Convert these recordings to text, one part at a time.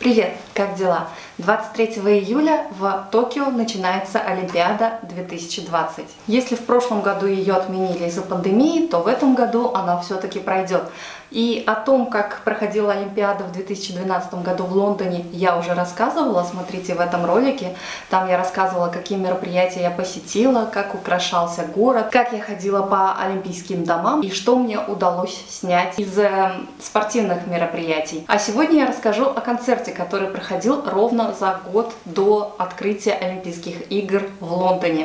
Привет, как дела? 23 июля в Токио начинается Олимпиада 2020. Если в прошлом году ее отменили из-за пандемии, то в этом году она все-таки пройдет. И о том, как проходила Олимпиада в 2012 году в Лондоне, я уже рассказывала, смотрите в этом ролике. Там я рассказывала, какие мероприятия я посетила, как украшался город, как я ходила по олимпийским домам и что мне удалось снять из спортивных мероприятий. А сегодня я расскажу о концерте, который проходил ровно за год до открытия Олимпийских игр в Лондоне.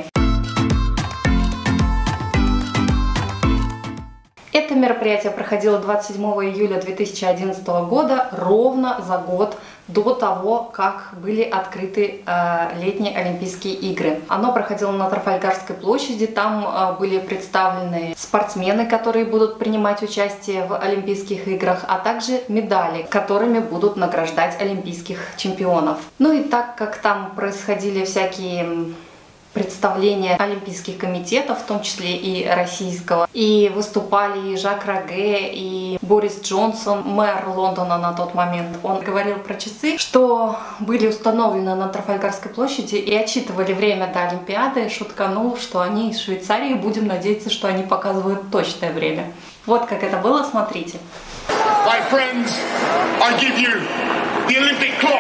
Это мероприятие проходило 27 июля 2011 года, ровно за год до того, как были открыты летние Олимпийские игры. Оно проходило на Трафальгарской площади, там были представлены спортсмены, которые будут принимать участие в Олимпийских играх, а также медали, которыми будут награждать олимпийских чемпионов. Ну и так как там происходили всякие представления олимпийских комитетов, в том числе и российского. И выступали и Жак Роге, и Борис Джонсон, мэр Лондона на тот момент. Он говорил про часы, что были установлены на Трафальгарской площади и отсчитывали время до Олимпиады, шутканул, что они из Швейцарии, будем надеяться, что они показывают точное время. Вот как это было, смотрите. My friends, I give you the Olympic clock.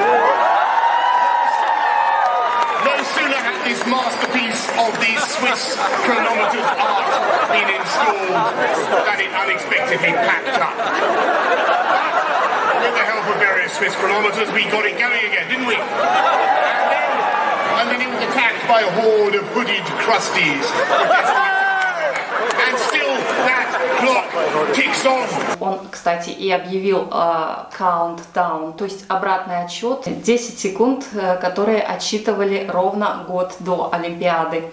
No sooner had this masterpiece of the Swiss chronometer's art been installed than it unexpectedly packed up. But with the help of various Swiss chronometers, we got it going again, didn't we? And then it was attacked by a horde of hooded crusties. And still that clock ticks on. Он, кстати, и объявил countdown, то есть обратный отсчет, 10 секунд, которые отсчитывали ровно год до Олимпиады.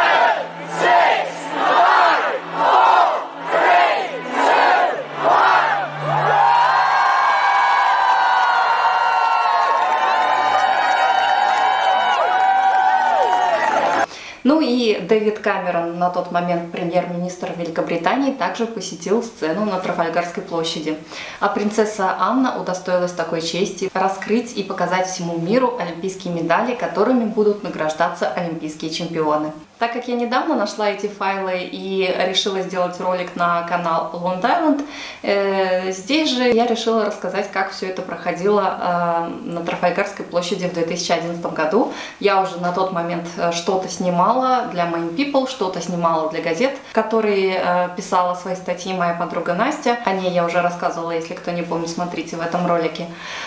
Ну и Дэвид Камерон, на тот момент премьер-министр Великобритании, также посетил сцену на Трафальгарской площади. А принцесса Анна удостоилась такой чести раскрыть и показать всему миру олимпийские медали, которыми будут награждаться олимпийские чемпионы. Так как я недавно нашла эти файлы и решила сделать ролик на канал Long Island, здесь же я решила рассказать, как все это проходило на Трафальгарской площади в 2011 году. Я уже на тот момент что-то снимала для Main People, что-то снимала для газет, которые писала свои статьи моя подруга Настя. О ней я уже рассказывала, если кто не помнит, смотрите в этом ролике.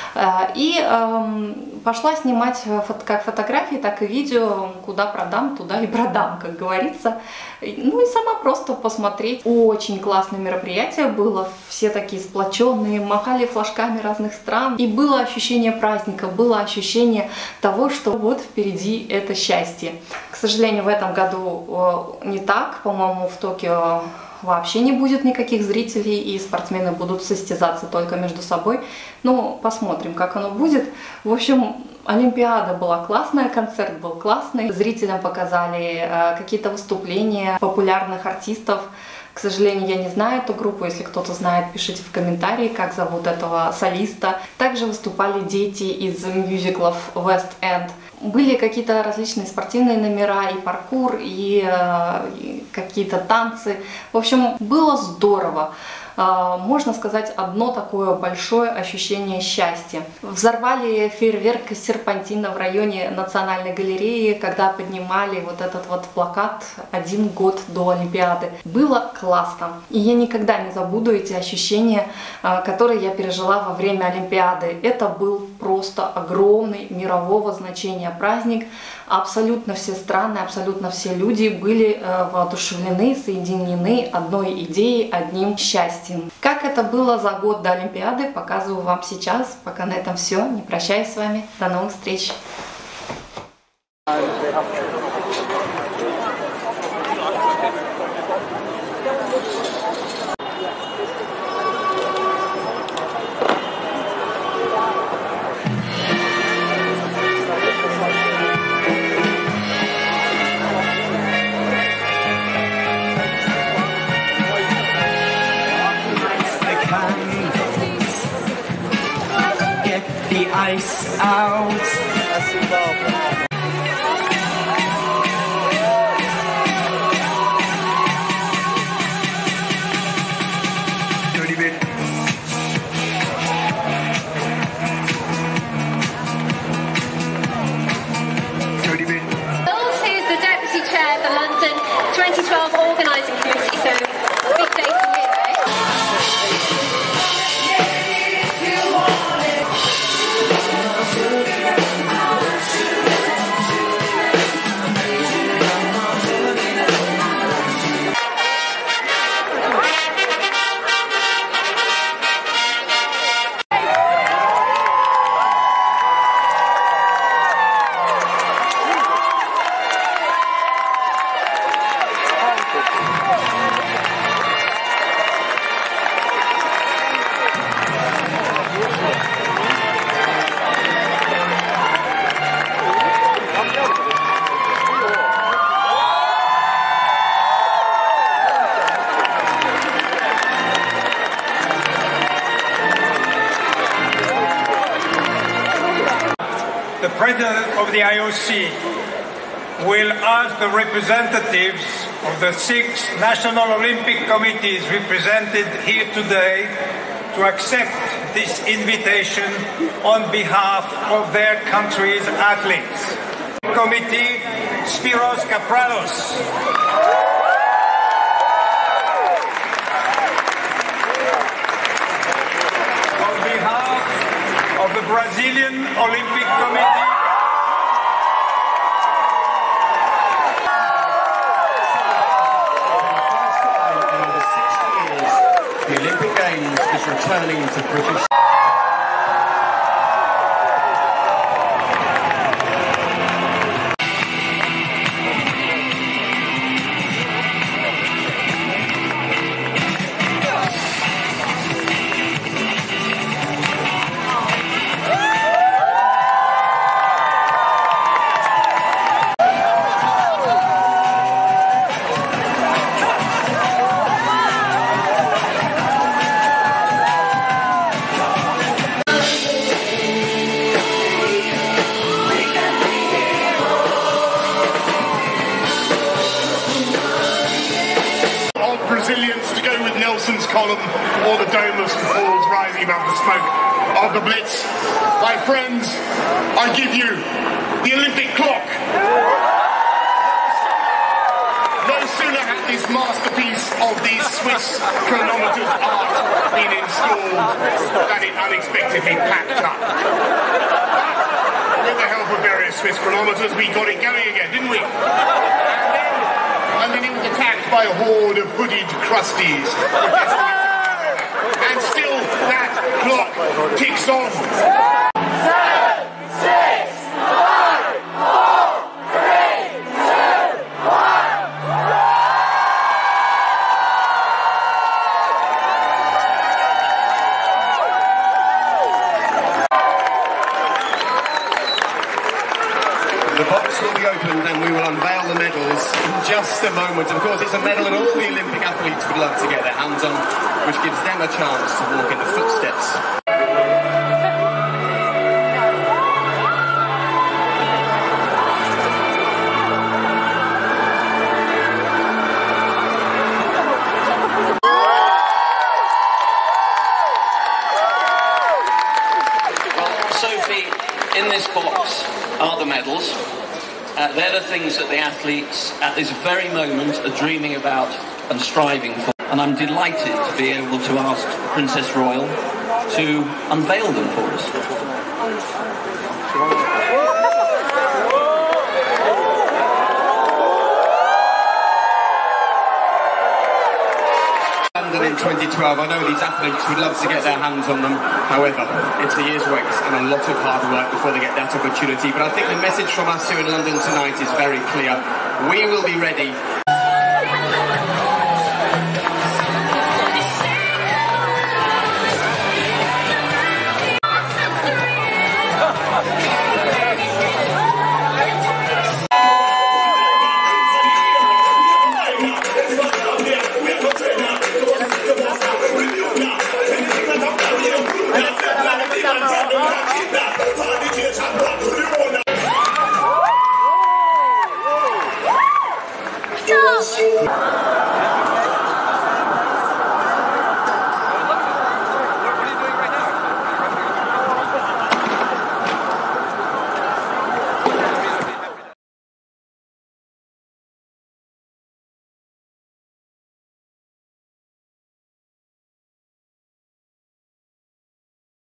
И пошла снимать как фотографии, так и видео, куда продам, туда и продам, как говорится. Ну и сама просто посмотреть. Очень классное мероприятие было, все такие сплоченные, махали флажками разных стран. И было ощущение праздника, было ощущение того, что вот впереди это счастье. К сожалению, в этом году не так, по-моему, в Токио вообще не будет никаких зрителей, и спортсмены будут состязаться только между собой. Ну, посмотрим, как оно будет. В общем, Олимпиада была классная, концерт был классный. Зрителям показали какие-то выступления популярных артистов. К сожалению, я не знаю эту группу. Если кто-то знает, пишите в комментарии, как зовут этого солиста. Также выступали дети из мюзиклов West End. Были какие-то различные спортивные номера, и паркур, и какие-то танцы. В общем, было здорово. Можно сказать, одно такое большое ощущение счастья. Взорвали фейерверк из серпантина в районе Национальной галереи, когда поднимали вот этот вот плакат «1 год до Олимпиады». Было классно. И я никогда не забуду эти ощущения, которые я пережила во время Олимпиады. Это был просто огромный мирового значения праздник. Абсолютно все страны, абсолютно все люди были воодушевлены, соединены одной идеей, одним счастьем. Как это было за год до Олимпиады, показываю вам сейчас. Пока на этом все. Не прощаюсь с вами. До новых встреч. Get the ice out. Mills, who's the Deputy Chair of the London 2012 Organising Committee, so big day for you, The President of the IOC will ask the representatives of the 6 national Olympic committees represented here today to accept this invitation on behalf of their country's athletes. Committee, Spiros Kapralos. Of the Brazilian Olympic Committee. In over 60 years, the Olympic Games is returning to British. Brazilians to go with Nelson's column or the dome of St. Paul's rising above the smoke of the Blitz. My friends, I give you the Olympic clock. No sooner had this masterpiece of the Swiss chronometer's art been installed than it unexpectedly packed up. But with the help of various Swiss chronometers, we got it going again, didn't we? And then it was attacked by a horde of hooded crusties. And still that clock ticks on. 7, 6, 5, 4, 3, 2, 1. The box will be opened and we will unveil the medals in just a moment. Of course, it's a medal that all the Olympic athletes would love to get their hands on, which gives them a chance to walk in the footsteps. Well, Sophie, in this box are the medals. They're the things that the athletes at this very moment are dreaming about and striving for. And I'm delighted to be able to ask Princess Royal to unveil them for us. 2012. I know these athletes would love to get their hands on them. However, it's a year's wait and a lot of hard work before they get that opportunity. But I think the message from us here in London tonight is very clear. We will be ready. Yeah. Come on.